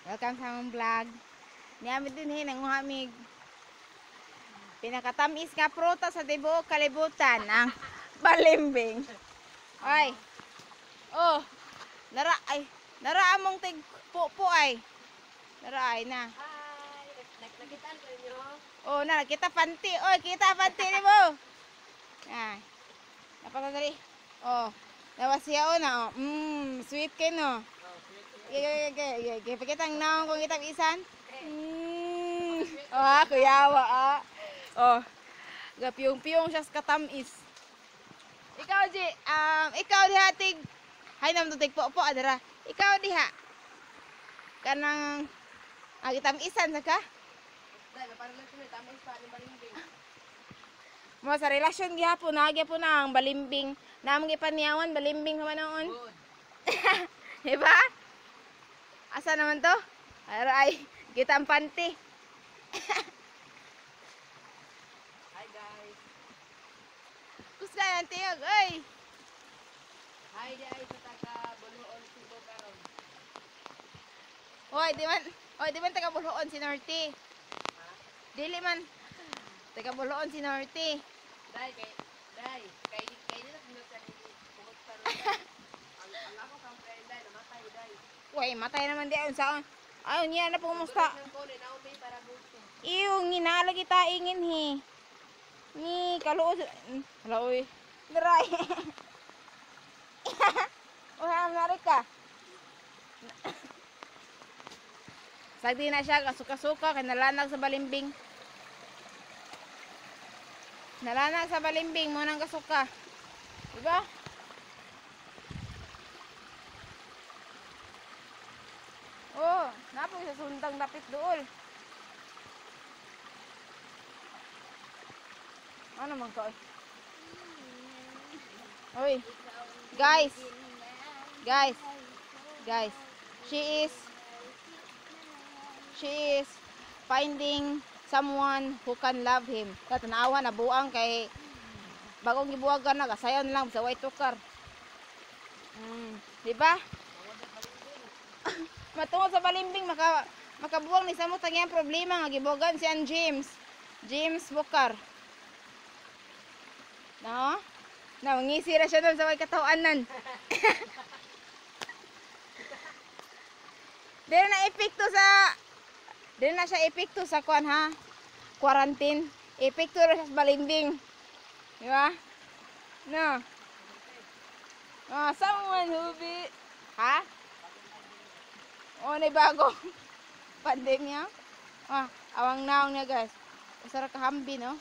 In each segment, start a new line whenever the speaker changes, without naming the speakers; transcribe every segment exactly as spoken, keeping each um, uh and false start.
Welcome sa among vlog. Niamit din hin ang uhamig. Pinakatamis nga prutas sa tibuok kalibutan ang balimbing. Ay. Oh. Nara ay, nara among tig pupo ay. Nara ay na.
Hi, nakitaan ko ninyo.
Oh, na kita panti. Oy, kita panti ni mo. Ay. Napakadali. Oh. Nawas siya o na. Oh. Mmm, sweet kayo no. Gaya, gaya, gaya, gaya. Pakitang naong kung kitang isan. Mmm. Oh, kuyawa ah. Oh. Gapiyong-piyong siya sa katamis. Ikaw, Ji. Um, ikaw dihatig. Hay naman ito tigpo-po, adara. Ikaw diha. Kanang agitam isan sa ka?
Dahil, parang lang sila, tama isa, yung balimbing.
Mo sa relasyon gihapon, nagya po na ang balimbing. Namang ipaniyawan, balimbing naman noon.
Good.
Diba? Asa naman to? Aray, kita ang panty.
Hi guys.
Kusga ng tiyog, oy.
Hi guys, sa taga Buluon, Cebu karon.
Oy, di man, oy, di man taga Buluon si Norty.
Ha?
Dili man taga Buluon si Norty.
Dahil, kay, dahil, kay, kay nila sinusan ni Kumot karon. Ang, ang ako kang friend, dahil, namatay, dahil.
Uy, matay naman di ayon sa ayon niya na pumusta.
Tulog ng kone, naumay para gusto.
Iyong ginala kita ingin hi. Ni kaluos. Hala oy. Daray. Oy, amnari ka. Sagdi na siya kasuka-suka kay nalanag sa balimbing. Nalanag sa balimbing mo nang kasuka. Diba? Oh, napog sa sundang dapit dool. Ano man ka? Oy. Guys. Guys. Guys. She is She is finding someone who can love him. Katanawa na buang kay bagong gibuwagan na kasayon lang sa white tukar. Mm, di ba? Matungod sa balimbing maka makabuwang ni samot ang iyang problema nga gibuwagan si ang James. James Bukar. No? Na ngisi ra siya doon sa way katawanan. Dili na epekto sa Dili na siya epekto sa kuan ha. Quarantine. Epekto ra siya sa balimbing. Di ba? No. Ah, someone who be ha? Oh, na bago. Pandemya. Ah, awang naong niya guys. Usara ka hambi no.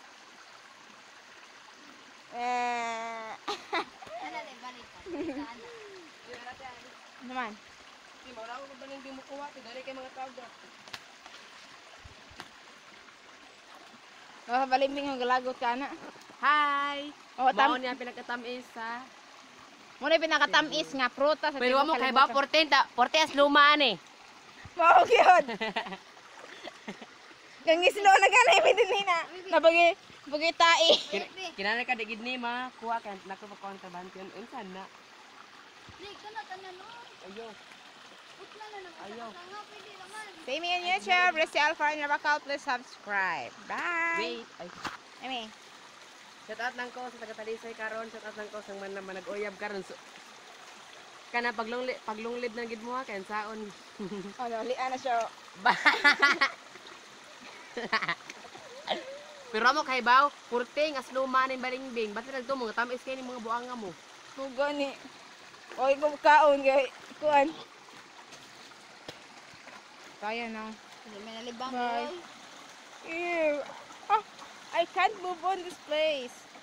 Eh.
Ano na, balik ka.
Naman.
Di, maura ko balimbing mo kuha. Dari kayo mga tawag.
Oh, balimbing yung galagot ka na.
Hi!
Oh, tam
Mao niya pinagkatamis sa...
Muna pinakatamis nga prutas sa
Pero
tibuok
mo kay ba
kalibutan.
portenta, porteas lumaan eh.
Mao gyud. Kang islo na ganay midin na. Nabagi bagi tai.
Kinana ka digid ni ma, kuha ka nako pa kontrabantion unsa na.
Lik, kana kana no.
Ayo,
Utla na nang
Ayaw.
nga pwede naman.
See me on YouTube, Rusty Alpha and Rabakal. Please subscribe. Bye.
wait. Ay,
Emi.
shout out lang ko sa taga Talisay karon, shout out lang ko sa man naman nag-uyab karon. So, kana paglungli paglunglib ng gid mo ha kay saon.
Oh, no, lian na siya.
Pero mo kay baw, purting as lumaan ng balingbing. Ba't nagto mga tamis kay ni mga buanga mo?
Mugo ni. Oy, kung kaon gay. Kuan. Kaya na.
Hindi may nalibang
Bye.
oy.
Ew. Oh, I can't move on this place.